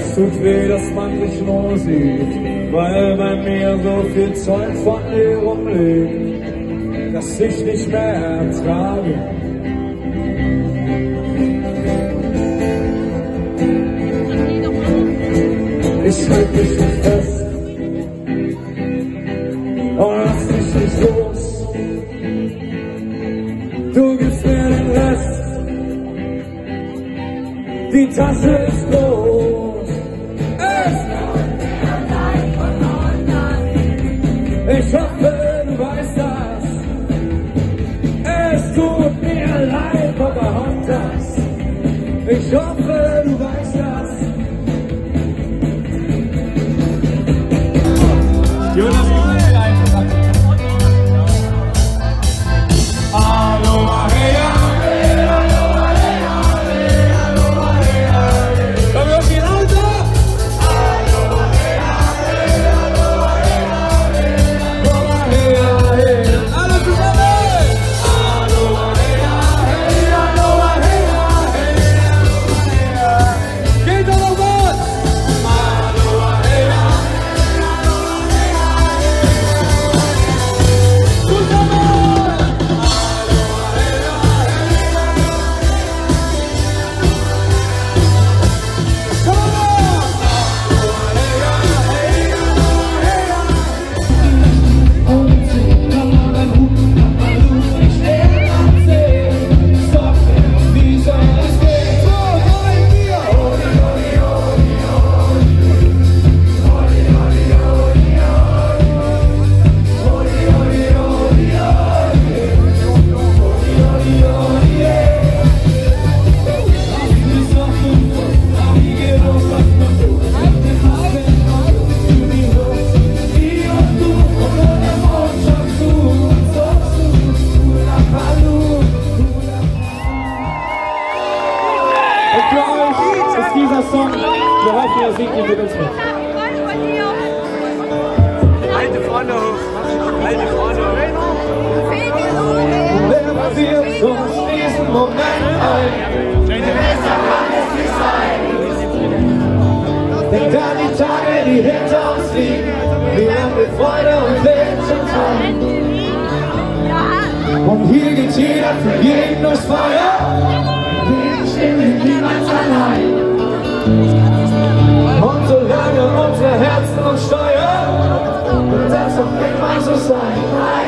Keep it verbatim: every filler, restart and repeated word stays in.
Es tut weh, dass man sich nur sieht, weil bei mir so viel Zeug von dir rumliegt, dass ich nicht mehr ertrage. Ich halte dich nicht fest und lass dich nicht los. Du gibst mir den Rest, die Tasche ist groß. Ich hoffe, du weißt das. Es tut mir leid, Pocahontas. Ich hoffe, du weißt das. Jonas, wie einfach. Hallo Maria. Song, wir hoffen, ihr singt ihn mit uns mit. Alte Freunde hoch, alte Freunde hoch. Wer wird uns diesen Moment ein? Besser kann es nicht sein. Denkt an die Tage, die hinter uns liegen, wie lang wir Freude und Leben schon teilen. Und hier geht jeder für jeden durchs Feuer. Wir stimmen niemals allein. Und solange unsere Herzen uns steuern, wird das auch immer so sein.